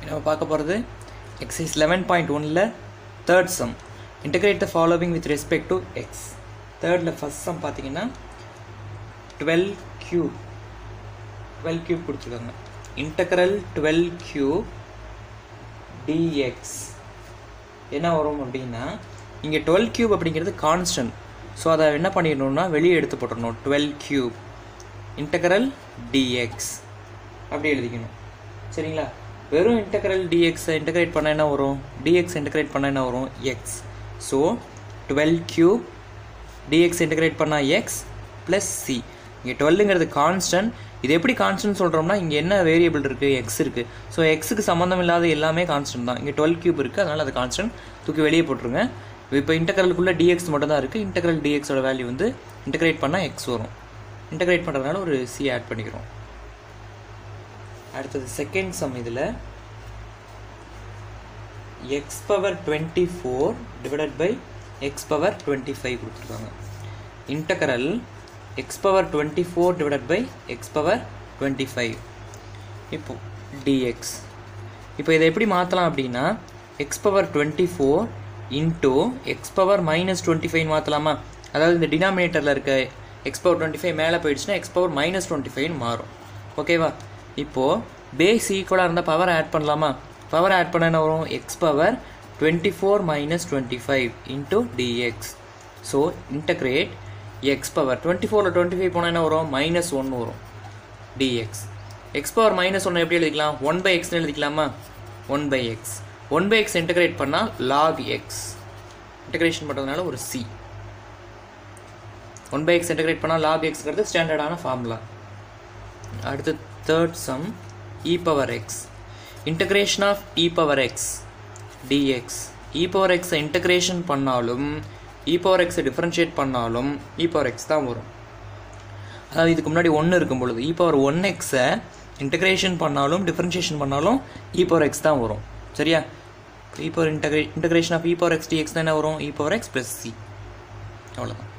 நம்ம பார்க்க போகிறது எக்ஸசைஸ் 11.1ல third sum. Integrate the following with respect to x. தேர்டில் ஃபஸ்ட் சம் பார்த்தீங்கன்னா 12 cube கொடுத்துருக்காங்க. இன்டகரல் 12 cube dx என்ன வரும் அப்படின்னா, இங்கே 12 cube அப்படிங்கிறது கான்ஸ்டன்ட். ஸோ அதை என்ன பண்ணிடணும்னா வெளியே எடுத்து போட்டுடணும். 12 cube இன்டகரல் dx அப்படி எழுதிக்கணும். சரிங்களா? வெறும் இன்டகரல் dx இன்டகிரேட் பண்ண என்ன வரும்? dx இன்டகிரேட் பண்ண என்ன வரும்? x. So 12 cube dx integrate பண்ணால் x ப்ளஸ் c. இங்கே 12ங்கிறது கான்ஸ்டன்ட். இது எப்படி கான்ஸ்டன்ட் சொல்கிறோம்னா, இங்கே என்ன வேரியபிள் இருக்குது? எக்ஸ் இருக்குது. ஸோ எக்ஸுக்கு சம்மந்தம் இல்லாத எல்லாமே கான்ஸ்டன்ட் தான். இங்கே 12 cube இருக்குது, அதனால் அது கான்ஸ்டன்ட் தூக்கி வெளியே போட்டுருங்க. இப்போ இன்டகரலுக்குள்ளே dx மட்டும் தான் இருக்குது. இன்டகரல் dxோட வேல்யூ வந்து இன்டகிரேட் பண்ணால் x வரும். இன்டகிரேட் பண்ணுறதுனால ஒரு c ஆட் பண்ணிக்கிறோம். அடுத்தது செகண்ட் சம். இதில் x power 24 divided by x power 25 கொடுத்துருக்காங்க. Integral x power 24 divided by x power 25 இப்போ dx. இப்போ இதை எப்படி மாற்றலாம் அப்படின்னா, x power 24 into x power minus 25 மாற்றலாமா? அதாவது இந்த டினாமினேட்டரில் இருக்க x பவர் 25 மேலே போயிடுச்சுன்னா x பவர் மைனஸ் 25 மாறும். ஓகேவா? இப்போது பேஸ் ஈக்குவலாக இருந்தால் பவர் ஆட் பண்ணலாமா? பவர் ஆட் பண்ண என்ன வரும்? x power 24 minus 25 into dx. So integrate x power 24ல் 25 போனால் என்ன வரும்? மைனஸ் 1 வரும் dx. x பவர் மைனஸ் 1 எப்படி எழுதிக்கலாம்? 1/xன்னு எழுதிக்கலாமா? 1/x. 1/x இன்டகிரேட் பண்ணால் log x. இன்டகிரேஷன் பண்ணுறதுனால ஒரு c. 1/x இன்டகிரேட் பண்ணால் log xங்கிறது ஸ்டாண்டர்டான ஃபார்முலா. அடுத்து third sum, e power x. Integration of e power x dx. e power x integration பண்ணாலும் e பவர் x டிஃபரன்ஷியேட் பண்ணாலும் e பவர் x தான் வரும். அதாவது இதுக்கு முன்னாடி 1 இருக்கும் பொழுது e பவர் 1x இன்டகிரேஷன் பண்ணாலும் டிஃபரன்ஷியேஷன் பண்ணாலும் e பவர் x தான் வரும். சரியா? e power integration of e power x dx தான் என்ன வரும்? e power x plus c. அவ்வளோதான்.